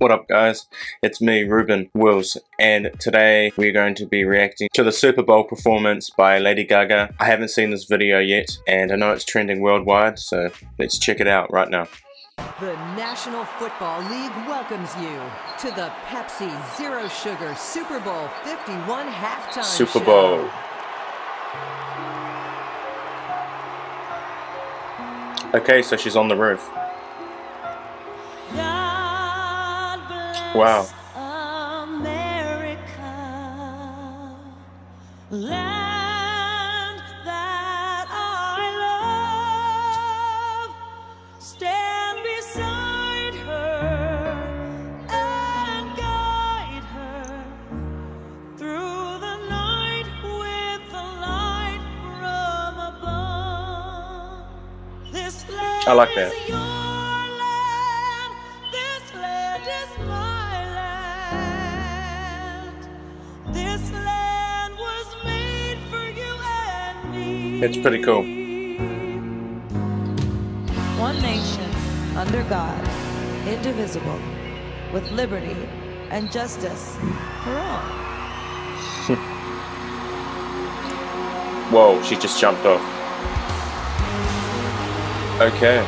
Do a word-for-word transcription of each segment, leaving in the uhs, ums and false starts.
What up guys, it's me Ruben Wills, and today we're going to be reacting to the Super Bowl performance by Lady Gaga. I haven't seen this video yet and I know it's trending worldwide, so let's check it out right now. The National Football League welcomes you to the Pepsi Zero Sugar Super Bowl fifty-one halftime Super show. Bowl. Okay, so she's on the roof. Wow. America, land that I love, stand beside her and guide her through the night with the light from above. This land I like that. is your land, this land is mine. This land was made for you and me. It's pretty cool. One nation, under God, indivisible, with liberty and justice for all. Whoa, she just jumped off. Okay.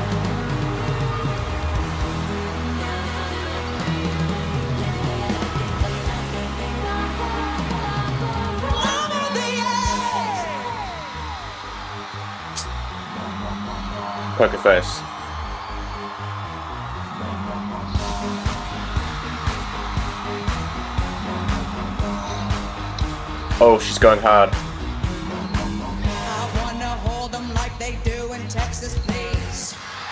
Poker face. Oh, she's going hard. I wanna hold them like they do in Texas, please.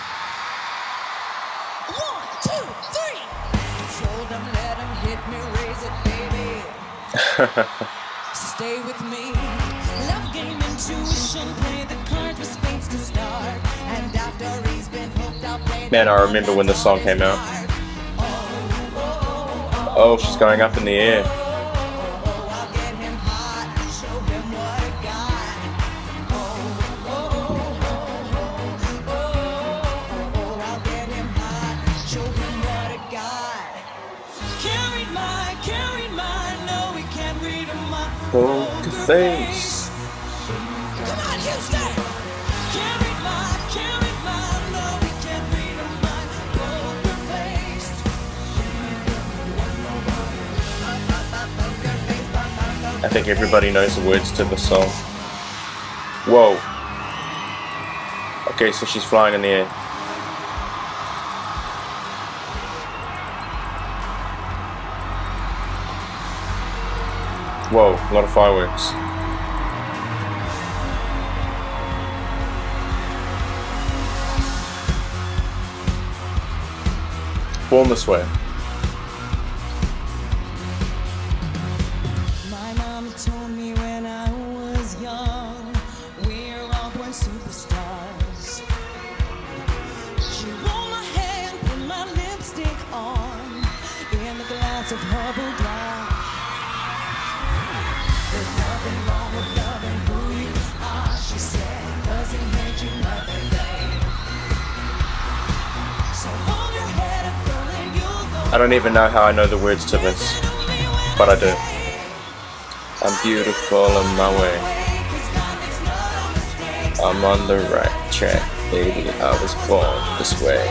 One, two, three. Show them, let them hit me, raise it, baby. Stay with me. Love game intuition, play the cards with spades to start. And after he's been hooked, I'll play. Man, I remember when this song came out. Oh, she's going up in the air. Poker face. Come on, Houston! Can't read mine, can't read mine, no, we can't read mine. Poker face. I think everybody knows the words to the song. Whoa. Okay, so she's flying in the air. Whoa, a lot of fireworks. Born this way. My mom told me when I was young, we're all born superstars. She rolled my hair and put my lipstick on in the glass of her boudoir. There's nothing wrong with loving who you are, she said, doesn't make you nothing, babe. So hold your head up, girl, and you'll go. I don't even know how I know the words to this, but I do. I'm beautiful in my way. I'm on the right track, baby. I was born this way.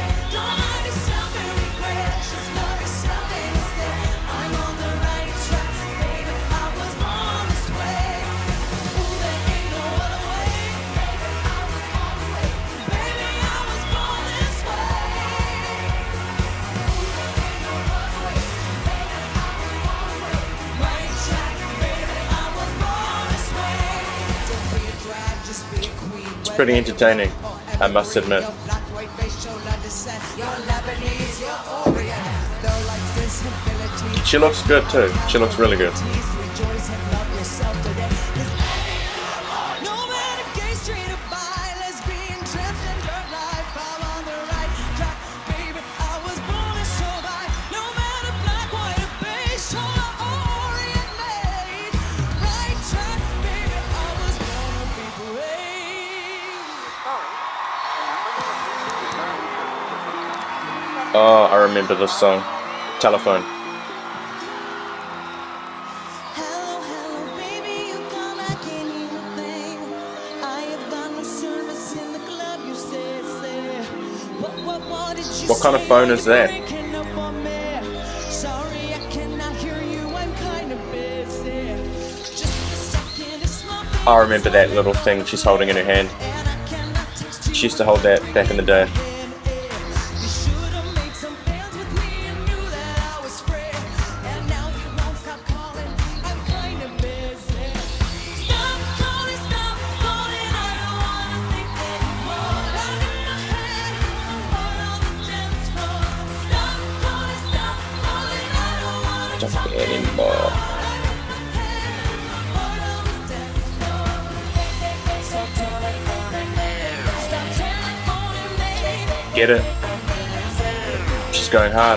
It's pretty entertaining, I must admit. She looks good too. She looks really good. Oh, I remember this song. telephone. Hello, hello, baby, you come back anything. I have done no service in the club, you said, say. What, what, what did you What kind of say? phone Are is you that? breaking up on me? Sorry, I cannot hear you, I'm kind of busy. Just a second, it's not been I remember that little thing she's holding in her hand. and I cannot text you. She used to hold that back in the day. You should have made some plans with me and knew that I was free. And now you won't stop calling. I'm kind of busy. Stop calling, stop calling. I don't wanna think anymore. Out in my head, I'm part of the dance floor. Stop calling, stop calling. I don't wanna Don't talk care anymore. anymore. Out in my head, I'm part of the dance floor. Stop telephoning me. Stop telephoning me. Get it? She's going hard.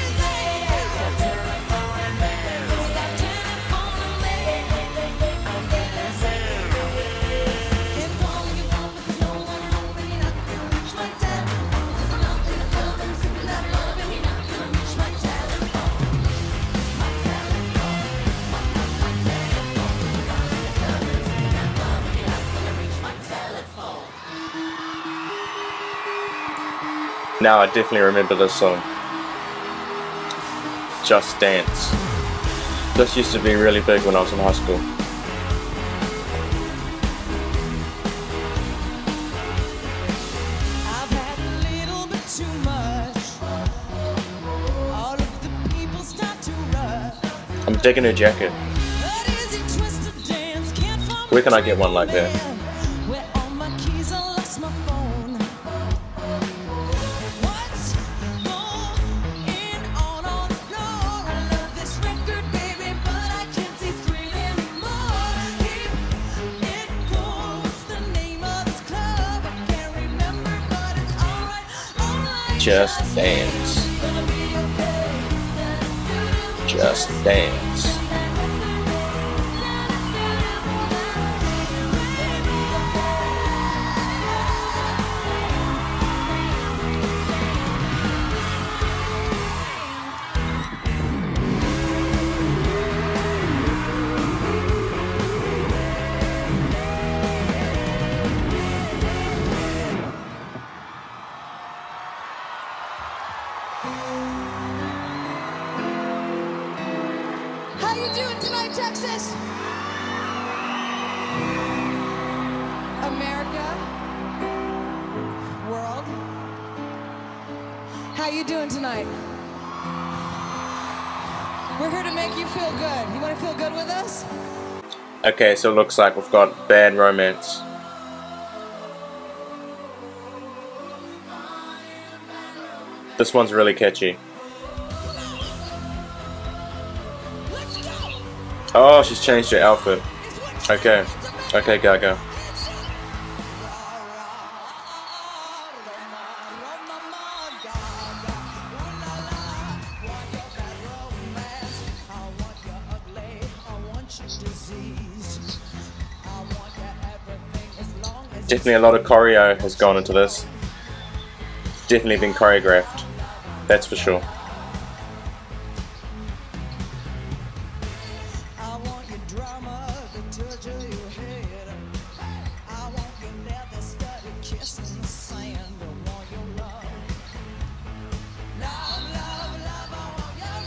Now I definitely remember this song. Just Dance. This used to be really big when I was in high school. I've had a little bit too much. All of the people start to rush. I'm digging her jacket. But is it twisted dance? Can't find Where can I get one like that? Where all my keys, I lost my phone. What's going on on the floor? I love this record, baby, but I can't see thrill anymore. Keep it cool. What's the name of this club? I can't remember, but it's alright, alright. Just Dance. Gonna be okay. Just Dance. How you doing tonight, Texas? America? World? How you doing tonight? We're here to make you feel good. You want to feel good with us? Okay, so it looks like we've got Bad Romance. This one's really catchy. Let's go! Oh, she's changed her outfit. Okay. Okay, Gaga. Definitely a lot of choreo has gone into this. It's definitely been choreographed. That's for sure. I want your drama, the touch of your head. I want your leather studded kiss in the sand. I want your love. Love, love, love, I want your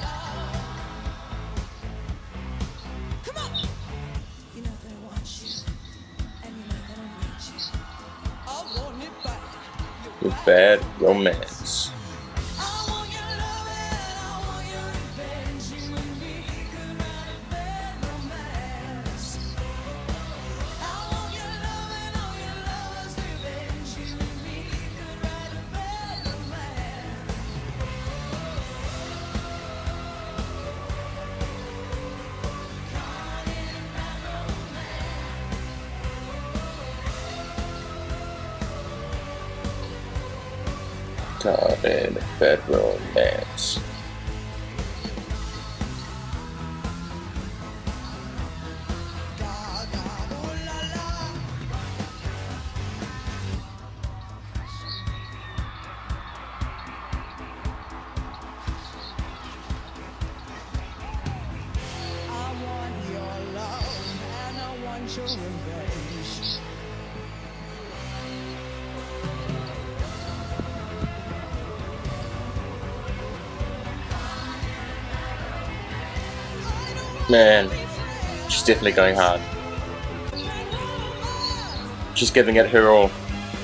love. Come on! You know that I want you, and you know that I need you. I want it back. Your With Bad Romance. I want your love and I want your revenge. You and me could write a bad romance. I want your love and all your lovers' revenge. You and me could write a bad romance. Caught in bad romance. Caught in Bad Romance. Gaga, ooh la la. Man, she's definitely going hard. She's giving it her all.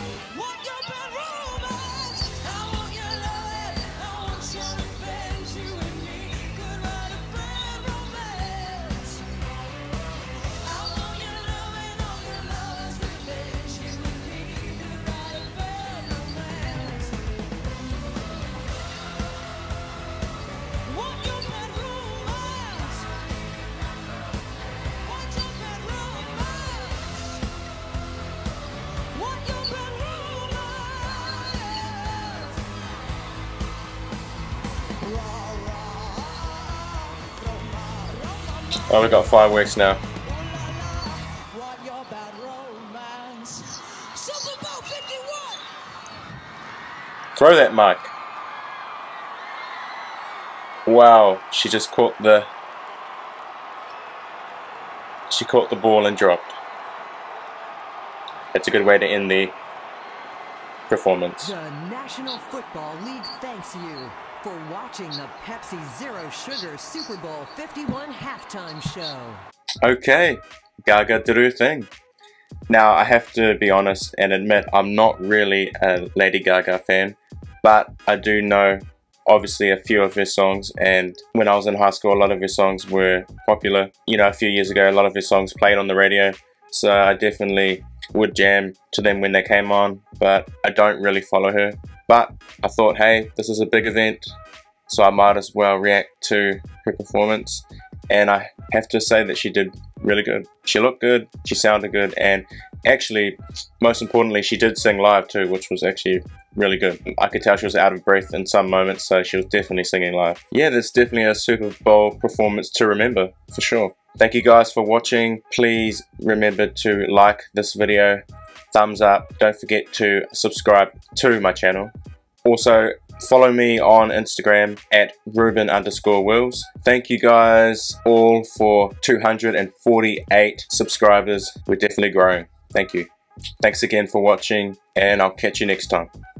Oh, we got fireworks now. Throw that mic. Wow, she just caught the she caught the ball and dropped. That's a good way to end the performance. The National Football League thanks you for watching the Pepsi Zero Sugar Super Bowl fifty-one halftime show. Okay, Gaga did her thing. Now, I have to be honest and admit I'm not really a Lady Gaga fan, but I do know obviously a few of her songs, and when I was in high school a lot of her songs were popular. You know, a few years ago a lot of her songs played on the radio, so I definitely would jam to them when they came on, but I don't really follow her. But I thought, hey, this is a big event, so I might as well react to her performance, and I have to say that she did really good. She looked good, she sounded good, and actually, most importantly, she did sing live too, which was actually really good. I could tell she was out of breath in some moments, so she was definitely singing live. Yeah, that's definitely a Super Bowl performance to remember, for sure. Thank you guys for watching. Please remember to like this video, thumbs up, don't forget to subscribe to my channel. Also, follow me on Instagram at Ruben underscore Wills. Thank you guys all for two hundred forty-eight subscribers. We're definitely growing. Thank you. Thanks again for watching, and I'll catch you next time.